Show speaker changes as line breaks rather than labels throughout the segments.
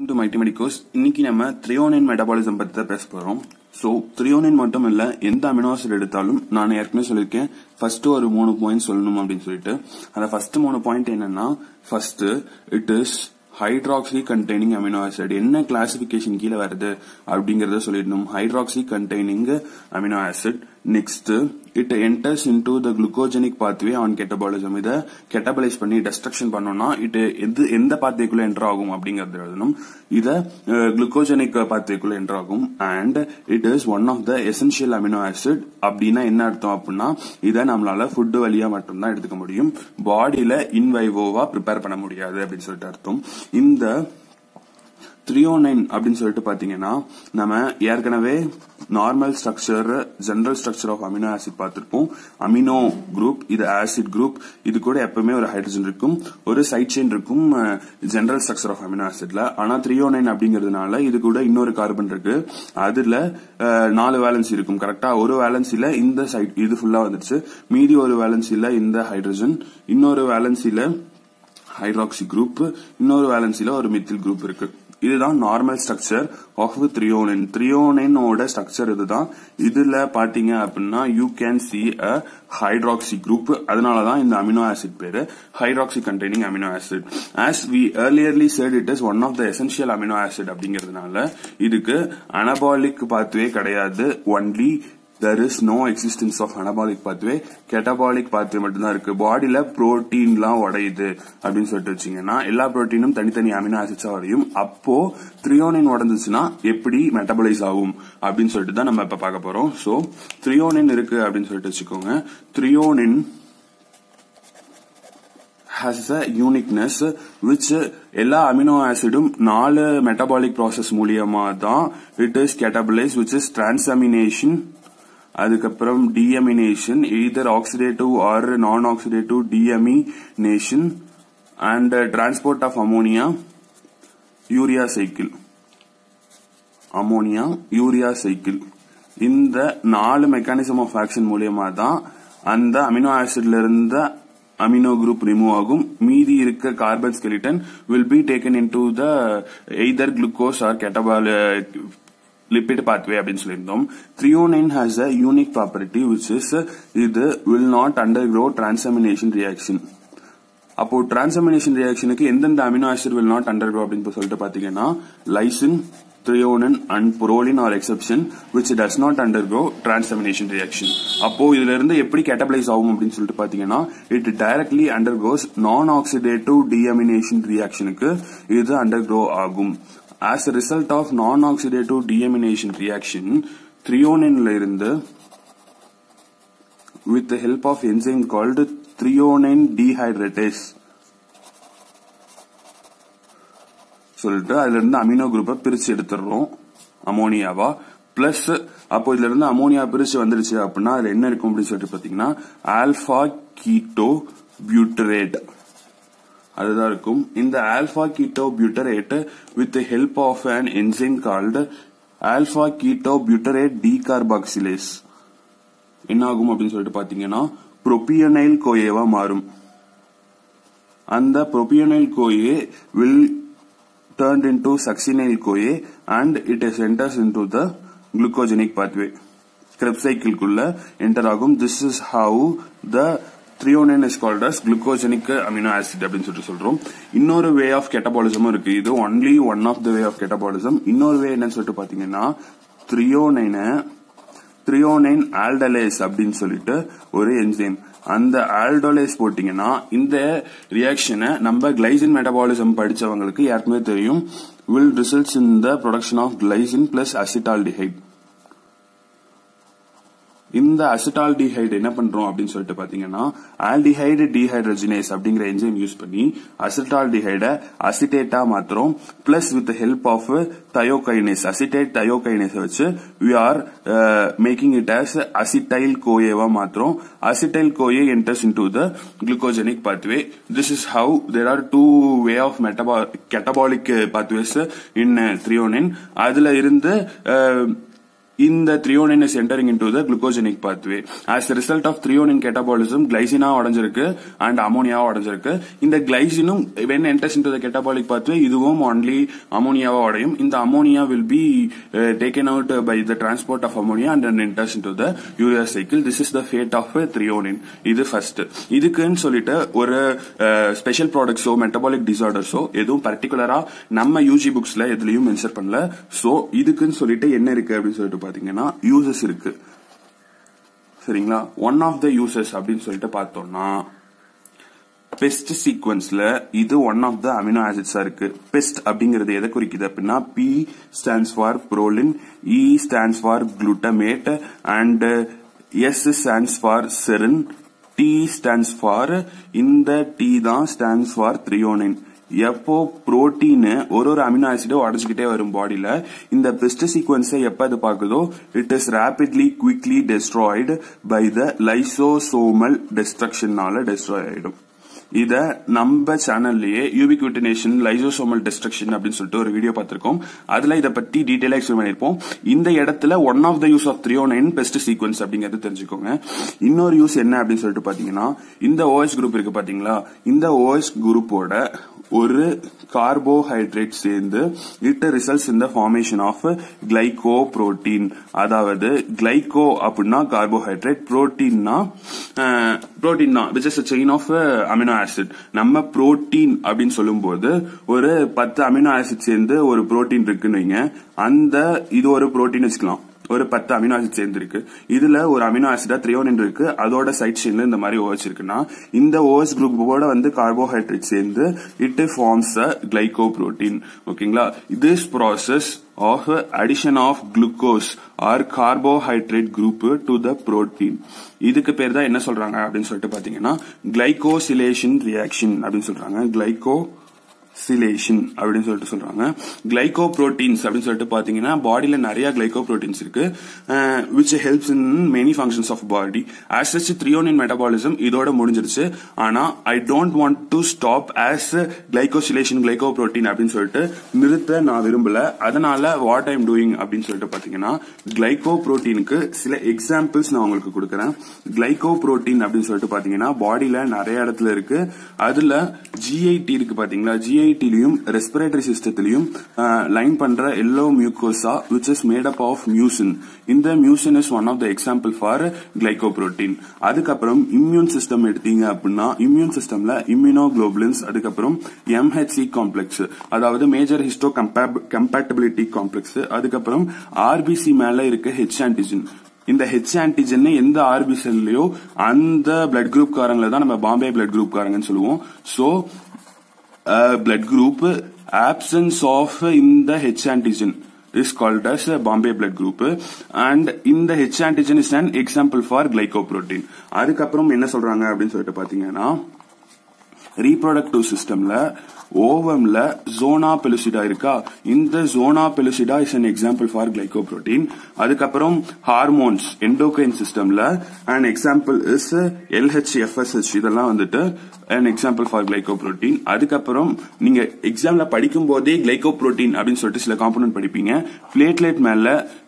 to Mighty Medicos. இன்னைக்கு நம்ம threonine metabolism பத்தி தான் பேச போறோம். So threonine மட்டும் இல்ல எந்த அமினோ ஆசிட் எடுத்தாலும் நான் ஏற்கனவே சொல்லிருக்கேன் ஃபர்ஸ்ட் ஒரு 3 பாயிண்ட் சொல்லணும் அப்படினு சொல்லிட்டு அந்த ஃபர்ஸ்ட் 3 பாயிண்ட் என்னன்னா first it is hydroxy containing amino acid என்ன கிளாசிபிகேஷன் கீழ வருது அப்படிங்கறத சொல்லிடணும் hydroxy containing amino acid next it enters into the glucogenic pathway on catabolism இத கேட்டபலைஸ் பண்ணி destruction பண்ணோம்னா it எந்த பாத்வேக்குள்ள என்டர் ஆகும் அப்படிங்கறது எழுதணும் இத glucogenic பாத்வேக்குள்ள என்டர் ஆகும் and it is one of the essential amino acid அப்படினா என்ன அர்த்தம் அப்படினா இத நம்மளால ஃபுட் வழியா மட்டும் தான் எடுத்துக்க முடியும் பாடியில இன் வைவோவா ப்ரிப்பேர் பண்ண முடியாது அப்படினு சொல்லிட்டு அர்த்தம் இந்த threonine அப்படின்னு சொல்லிட்டு பாத்தீங்கன்னா நம்ம ஏற்கனவே normal structure general structure of amino acid பார்த்திருப்போம் அமினோ குரூப் இது ஆசிட் குரூப் இது கூட எப்பவுமே ஒரு ஹைட்ரஜன் இருக்கும் ஒரு சைட் செயின் இருக்கும் ஜெனரல் ஸ்ட்ரக்சர் ஆஃப் அமினோ ஆசிட்ல ஆனா threonine அப்படிங்கிறதுனால இது கூட இன்னொரு கார்பன் இருக்கு அதுல 4 வேலன்சி இருக்கும் கரெக்டா ஒரு வேலன்சில இந்த சைட் இது ஃபுல்லா வந்துருச்சு மீதி ஒரு வேலன்சில இந்த ஹைட்ரஜன் இன்னொரு வேலன்சில ஹைட்ராக்சி குரூப் இன்னொரு வேலன்சில ஒரு மித்தில் குரூப் இருக்கு இதுதான் நார்மல் ஸ்ட்ரக்சர் ஆஃப் threonine ஓட ஸ்ட்ரக்சர் இதுதான் இதுல பாத்தீங்க அப்படின்னா you can see a hydroxy group அதனாலதான் இந்த அமினோ ஆசிட் பேரு hydroxy containing amino acid as we earlierly said it is one of the essential amino acid அப்படிங்கிறதுனால இதுக்கு anabolic pathway கிடையாது only there is no existence of anabolic pathway catabolic pathway மட்டும் தான் இருக்கு பாடியில புரோட்டீன்லாம் உடையுது அப்படின்னு சொல்லிட்டு வச்சீங்கன்னா எல்லா புரோட்டீனும் தனித்தனி அமினோ ஆசிட்ஸா உடையும் அப்போ threonine உடைஞ்சுச்சுன்னா எப்படி மெட்டபாலைஸ் ஆகும் அப்படின்னு சொல்லிட்டு தான் நம்ம இப்ப பார்க்க போறோம் சோ threonine இருக்கு அப்படின்னு சொல்லிட்டு வச்சுக்கோங்க threonine has a uniqueness which எல்லா அமினோ ஆசிடும் 4 மெட்டபாலிக் ப்ராசஸ் மூலமா தான் it is catabolized which is transamination அதுக்கப்புறம் deamination either oxidative or non-oxidative deamination and transport of ammonia urea cycle இந்த 4 மெக்கானிசம் ஆஃப் ஆக்ஷன் மூலமா தான் அந்த அமினோ ஆசிட்ல இருந்த அமினோ குரூப் ரிமூவ் ஆகும் மீதி இருக்க carbon skeleton will be taken into the either glucose or catabolic lipid pathway அப்படின்னு சொல்லியிருந்தோம் threonine has a unique property which is இது will not undergo transamination reaction அப்போ transamination reactionக்கு எந்தெந்த amino acid will not undergo அப்படின்னு சொல்லிட்டு பாத்தீங்கன்னா lysine threonine and proline are exception which does not undergo transamination reaction அப்போ இதுல இருந்து எப்படி கேட்டபலைஸ் ஆகும் அப்படின்னு சொல்லிட்டு பாத்தீங்கன்னா it directly undergoes non-oxidative deamination reactionக்கு இது undergo ஆகும் as a result of non-oxidative deamination reaction threonine ல இருந்து with the help of enzyme called threonine dehydratase சொல்லிட்டு அதுல இருந்து அமினோ குரூப்பை பிரிச்சு எடுத்துறோம் அமோனியாவா பிளஸ் அப்போ இதுல இருந்து அமோனியா பிரிச்சு வந்துருச்சு அப்படின்னா அதுல என்ன இருக்கும் அப்படின்னு சொல்லிட்டு பாத்தீங்கன்னா ஆல்பா கீட்டோ பியூட்டரேட் அதுதான் இருக்கும் இந்த alpha keto butyrate with the help of an enzyme called alpha keto butyrate decarboxylase என்ன ஆகும் அப்படின்னு சொல்லிட்டு பாத்தீங்கன்னா புரோபியனைல் கோயேவா மாறும் அந்த புரோபியனைல் கோயே will turned into succinyl CoA and it enters into the glucogenic pathway Krebs cycle குள்ள enter ஆகும் this is how the threonine is called as glucogenic amino acid அப்படின்னு சொல்லிட்டு சொல்றோம் இன்னொரு வே ஆஃப் கேட்டபாலிசம் இருக்கு இது only one of the way of catabolism இன்னொரு வே என்னன்னு சொல்லிட்டு பாத்தீங்கன்னா threonine aldolase அப்படின்னு சொல்லிட்டு ஒரு என்சைம் அந்த ஆல்டோலேஸ் போட்டீங்கன்னா இந்த ரியாக்ஷனை நம்ம கிளைசின் மெட்டபாலிசம் படிச்சவங்களுக்கு யாருக்குமே தெரியும் will results in the production of glycine plus acetaldehyde இந்த அசிட்டால்டிஹைடு என்ன பண்றோம் அப்படின்னு சொல்லிட்டு பாத்தீங்கன்னா ஆல்டிஹைடு டீஹைட்ரஜனேஸ் அப்படிங்கிற என்சைம் யூஸ் பண்ணி அசிட்டால்டிஹைட அசிட்டேட்டா மாத்துறோம் plus with help of thiokinase acetate thiokinase வச்சு we are making it as acetyl CoA மாத்துறோம் acetyl CoA enters into the glucogenic pathway this is how there are two way of catabolic pathways in threonine அதுல இருந்து இந்த threonine is entering into the glucogenic pathway. As a result of threonine catabolism, glycine உடைஞ்சிருக்கு and ammonia உடைஞ்சிருக்கு. இந்த glycine when enters into the catabolic pathway, இதுவும் only ammonia உடையும். இந்த ammonia will be taken out by the transport of ammonia and then enters into the urea cycle. This is the fate of threonine. இது first. இதுக்குன்னு சொல்லிட்டு ஒரு special ப்ராடக்ட்ஸோ metabolic டிசார்டர்ஸோ எதுவும் பர்டிகுலரா நம்ம யூஜி புக்ஸ்ல எதுலயும் மென்ஷன் பண்ணல. சோ இதுக்குன்னு சொல்லிட்டு என்ன இருக்கு அப்படின்னு சொல்லிட்டு பாத்தீங்கன்னா யூசஸ் இருக்கு. சரிங்களா? ஒன் ஆஃப் த யூசஸ் அப்படின்னு சொல்லிட்டு பார்த்தோம்னா பெஸ்ட் சீக்வன்ஸ்ல இது ஒன் ஆஃப் த அமினோ ஆசிட்ஸா இருக்கு. பெஸ்ட் அப்படிங்கிறது எதை குறிக்குது அப்படின்னா P stands for proline, E stands for glutamate and S stands for serine, T stands for இந்த T தான் ஸ்டாண்ட்ஸ் ஃபார் threonine. எப்போ புரோட்டீன் ஒரு அமினோ ஆசிடோ உடச்சுக்கிட்டே வரும் பாடியில, இந்த பெஸ்ட் சீக்வன்ஸை எப்ப அது பாக்குதோ it is rapidly quickly destroyed by the lysosomal டெஸ்ட்ரக்ஷனால டெஸ்ட்ராய் ஆயிடும். இத நம்ம சேனல்லயே யூபிக்யூட்டினேஷன் லைசோசோமல் டெஸ்ட்ரக்ஷன் அப்படின்னு சொல்லிட்டு ஒரு வீடியோ பார்த்திருக்கோம். அதுல இத பத்தி டீடைலா எக்ஸ்பிளைன் பண்ணிருப்போம். இந்த இடத்துல one of the use of threonine PEST sequence அப்படிங்கறது தெரிஞ்சுக்கோங்க. இன்னொரு யூஸ் என்ன அப்படின்னு சொல்லிட்டு பாத்தீங்கன்னா இந்த OH குரூப் இருக்கு பாத்தீங்களா, இந்த OH குரூப்போட ஒரு கார்போஹைட்ரேட் சேர்ந்து it results in the formation of glycoprotein. அதாவது கிளைகோ அப்படின்னா கார்போஹைட்ரேட், புரோட்டீன்னா which is a chain of amino acid. நம்ம புரோட்டீன் அப்படின்னு சொல்லும் போது ஒரு 10 அமினோ ஆசிட் சேர்ந்து ஒரு புரோட்டீன் இருக்குன்னு வைங்க. அந்த இது ஒரு புரோட்டீன் வச்சுக்கலாம், ஒரு 10 அமினோ ஆசிட் சேர்ந்து இருக்கு. இதுல ஒரு அமினோ ஆசிடா threonine இருக்கு, அதோட சைட் செயின்ல இந்த மாதிரி OH இருக்குன்னா இந்த OH குரூப்போட வந்து கார்போஹைட்ரேட் சேர்ந்து இட் ஃபார்ம்ஸ் அ கிளைகோப்ரோட்டீன். ஓகேங்களா? This process of addition of glucose or carbohydrate group to the protein, இதுக்கு பேர் தான் என்ன சொல்றாங்க அப்படின்னு சொல்லிட்டு பாத்தீங்கன்னா glycosylation reaction அப்படின்னு சொல்றாங்க. glycosylation அப்படின்னு சொல்லிட்டு சொல்றாங்க. glycoproteins அப்படின்னு சொல்லிட்டு பாத்தீங்கன்னா பாடியில நிறைய glycoproteins இருக்கு which helps in many functions of body. as such threonine metabolism இதோட முடிஞ்சிருச்சு. ஆனா I don't want to stop as glycosylation glycoprotein அப்படின்னு சொல்லிட்டு நிறுத்த நான் விரும்பல. அதனால what I am doing அப்படின்னு சொல்லிட்டு பாத்தீங்கன்னா glycoproteinக்கு சில எக்ஸாம்பிள்ஸ் நான் உங்களுக்கு கொடுக்கறேன். glycoprotein அப்படின்னு சொல்லிட்டு பாத்தீங்கன்னா பாடியில நிறைய இடத்துல இருக்கு. அதுல GIT இருக்கு பாத்தீங்களா, GIT-லயும் ரெஸ்பிரேட்டரி சிஸ்டத்திலயும் லைன் பண்ற எல்லோ mucosa which is made up of mucin. இந்த mucin is one of the example for glycoprotein. அதுக்கப்புறம் இம்யூன் சிஸ்டம் எடுத்தீங்க அப்படின்னா இம்யூன் சிஸ்டம்ல இம்யூனோகுளோபுலின்ஸ், அதுக்கப்புறம் MHC காம்ப்ளெக்ஸ் அதாவது மேஜர் ஹிஸ்டோ கம்பேட்டபிலிட்டி காம்ப்ளெக்ஸ், அதுக்கப்புறம் RBC மேல இருக்க H ஆன்டிஜன். இந்த H ஆன்டிஜன் எந்த RBC செல்லையோ அந்த பிளட் குரூப் காரங்களை தான் நம்ம பாம்பே பிளட் குரூப் காரங்கன்னு சொல்லுவோம். So blood group absence of in the H antigen is called as Bombay blood group and in the H antigen is an example for glycoprotein. அதுக்கப்புறம் என்ன சொல்றாங்க அப்படின்னு சொல்லிட்டு பாத்தீங்கன்னா reproductive systemல ஓவம்ல zona pellucida இருக்கா, இந்த zona pellucida is an example for glycoprotein. அதுக்கப்புறம் hormones endocrine systemல an example is LH FSH, இதெல்லாம் வந்துட்டு an example for glycoprotein. அதுக்கப்புறம் நீங்க எக்ஸாம்ல படிக்கும் போதே glycoprotein அப்படின்னு சொல்லிட்டு சில காம்போனன்ட் படிப்பீங்க. பிளேட்லெட் மேல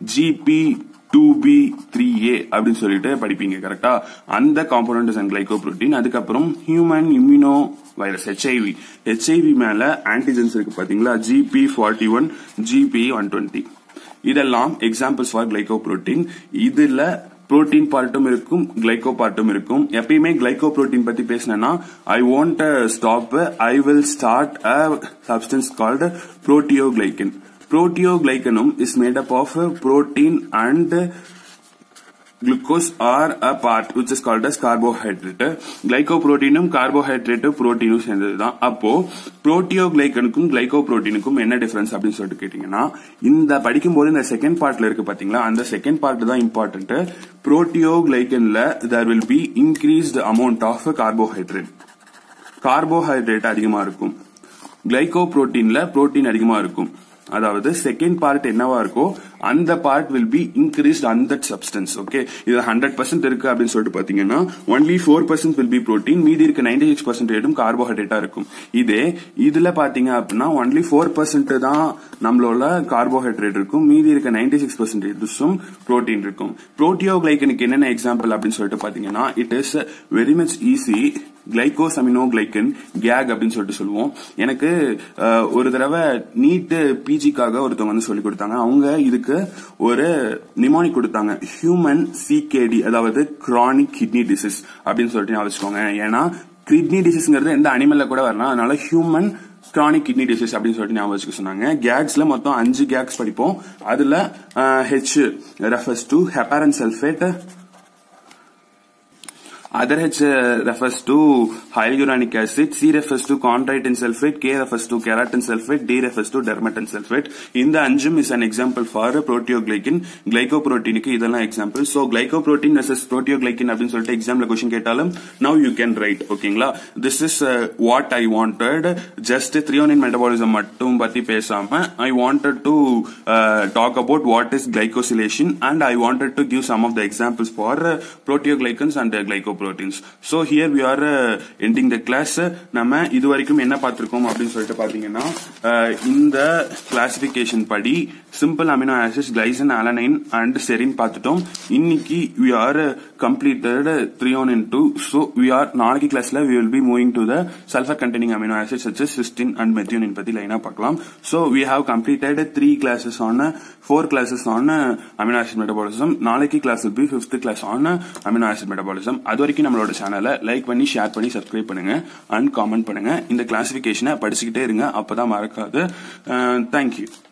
GP2B3A அப்படின்னு சொல்லிட்டு படிப்பீங்க கரெக்டா, அந்த காம்போனன்ட் இஸ் அண்ட் கிளைகோப்ரோட்டீன். அதுக்கப்புறம் ஹியூமன் இம்யூனோ வைரஸ் HIV மேல ஆன்டிஜென்ஸ் இருக்கு பாத்தீங்களா, GP41 GP120, இதெல்லாம் எக்ஸாம்பிள்ஸ் ஃபார் கிளைகோப்ரோட்டீன். இதுல புரோட்டீன் பார்ட்டும் இருக்கும், கிளைகோ பார்ட்டும் இருக்கும். எப்பயுமே கிளைகோப்ரோட்டீன் பத்தி பேசினா I want stop, I will start a substance called proteoglycan. Proteoglycanum is made up of protein and glucose or a part which is called as carbohydrate. Glycoproteinum carbohydrate protein சேர்ந்ததுதான். அப்போ புரோட்டியோகிளைக்கனுக்கும் கிளைகோப்ரோட்டீனுக்கும் என்ன difference அப்படின்னு சொல்லிட்டு கேட்டீங்கன்னா இந்த படிக்கும் போது இந்த செகண்ட் பார்ட்ல இருக்கு பாத்தீங்களா, அந்த செகண்ட் பார்ட் தான் இம்பார்ட்டன்ட். புரோட்டியோகிளைக்கன்ல there will be increased amount of carbohydrate அதிகமா இருக்கும். கிளைகோபுரோட்டீன்ல புரோட்டீன் அதிகமா இருக்கும். அதாவது செகண்ட் பார்ட் என்னவா இருக்கோ அந்த part will be increased on that substance. Okay, இது 100% இருக்கு அப்படின்னு சொல்லிட்டு பாத்தீங்கன்னா ஒன்லி 4% வில் பி புரோட்டீன், மீதி இருக்க 96% கார்போஹைட்ரேட்டா இருக்கும். இதுல பாத்தீங்க அப்படின்னா ஒன்லி 4% தான் நம்மளோட கார்போஹைட்ரேட் இருக்கும், மீதி இருக்க 96% புரோட்டீன் இருக்கும். புரோட்டியோகிளைகனுக்கு என்னென்ன எக்ஸாம்பிள் அப்படின்னு சொல்லிட்டு பாத்தீங்கன்னா it is very much easy. Glycosaminoglycan GAG அப்படின்னு சொல்லிட்டு சொல்லுவோம். எனக்கு ஒரு தடவை நீட் பிஜிக்காக ஒருத்தவங்க வந்து சொல்லி கொடுத்தாங்க. அவங்க இதுக்கு ஒரு நிமோனிக் கொடுத்தாங்க, ஹியூமன் சிகேடி, அதாவது கிரானிக் கிட்னி டிசீஸ் அப்படின்னு சொல்லிட்டு ஞாபகம் வச்சுக்கோங்க. ஏன்னா கிட்னி டிசீஸ்ங்கிறது எந்த அனிமல்ல கூட வரலாம், அதனால ஹியூமன் கிரானிக் கிட்னி டிசீஸ் அப்படின்னு சொல்லிட்டு ஞாபகம் வச்சுக்க சொன்னாங்க. கேக்ஸ்ல மொத்தம் 5 கேக்ஸ் படிப்போம். அதுல H refers to heparan sulfate, other H refers to hyaluronic acid, C refers to chondroitin sulfate, K refers to keratin sulfate, D refers to dermatin sulfate. இந்த அஞ்சும் is an example for proteoglycan. கிளைகோபுரோட்டீனுக்கு இதெல்லாம் example. So glycoprotein versus proteoglycan அப்படின்னு சொல்லிட்டு எக்ஸாம்ல question கேட்டாலும் now you can write. ஓகேங்களா, this is what I wanted. just threonine metabolism மட்டும் பத்தி பேசாம I wanted to talk about what is glycosylation and I wanted to give some of the examples for proteoglycans and glycoproteins. So here we are ending the class. நம்ம இதுவரைக்கும் என்ன பார்த்திருக்கோம் அப்படின்னு சொல்லிட்டு பாத்தீங்கன்னா இந்த கிளாசிபிகேஷன் படி simple amino acids glycine, alanine and serine பார்த்துட்டோம். இன்னைக்கு we are completed threonine 2. So we are நாளைக்கு கிளாஸ்ல we will be moving to the sulfur containing amino acids such as cysteine and methionine பத்தி லைனா பார்க்கலாம். So we have completed 3 classes on 4 classes on amino acid metabolism. நாளைக்கு class will be 5th class on amino acid metabolism. அது வரைக்கும் நம்மளோட சேனலை like பண்ணி share பண்ணி சப்ஸ்கிரைப் பண்ணுங்க அண்ட் காமெண்ட் பண்ணுங்க. இந்த கிளாசிபிகேஷனை படிச்சுக்கிட்டே இருங்க, அப்பதான் மறக்காது. தேங்க்யூ.